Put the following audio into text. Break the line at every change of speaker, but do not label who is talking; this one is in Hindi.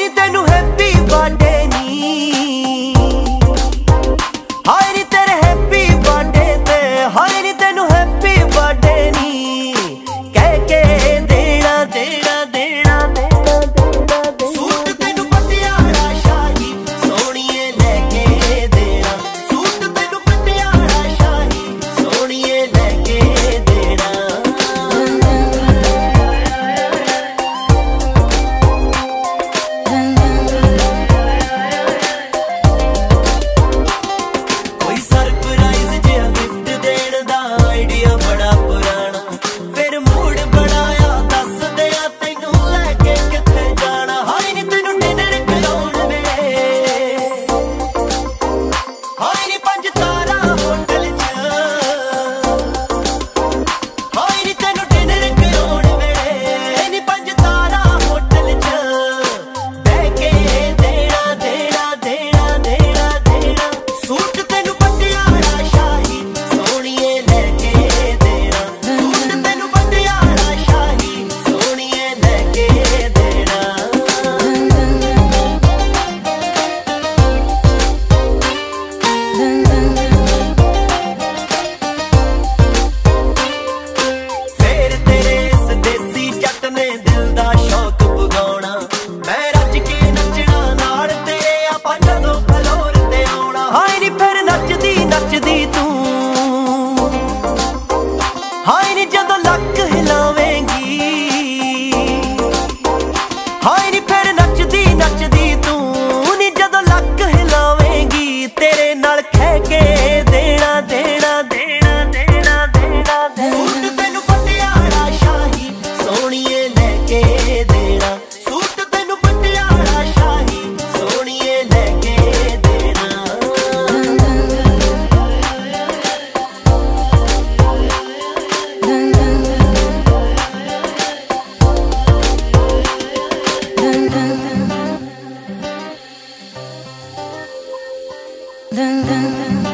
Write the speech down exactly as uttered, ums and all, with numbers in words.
नी तेनू हैप्पी बर्थडे नी, हाय नी तेरे हैप्पी बर्थडे ते, हाय नी तेनू हैप्पी बर्थडे नी कह के देना देना देना देना देना सूट तेनू पटियाला शाही सोहणीए लेके देना, सूट तेनू पटियाला शाही सोहणीए लेके देना। कोई सरप्राइज जिहा गिफ्ट देण दा आइडिया बड़ा पुराना, फिर मूड बनाया दस दिया तैनू लैके किथे जाना। हाय नी तैनू डिनर कराउण वेले, हाय नी पंज तारा होटल च, हाय नी तैनू डिनर कराउण वेले नी पंज तारा होटल च बह के देना देना देना देना देना सूट तेनू पटियाला शाही सोहणीए लेके देना, सूट तेनू पटियाला शाही सोहणीए लेके देना। फेर तेरे इस देसी जट ने दिल दा शौक पुगाउणा, मैं रज के नचना नाल तेरे आपां जदों फलोर ते आउणा। हाय नी फिर नचदी नचदी तू, हाय नी जदों लक हिलावेंगी, हाय नी फिर नचदी नचदी तू नी जदों लक हिलावेंगी तेरे नाल खह के देना देना देना देना देना सूट तेनू पटियाला शाही सोहणीए लेके देना, सूट तेनू पटियाला शाही सोहणीए लेके देना।
Dun dun dun.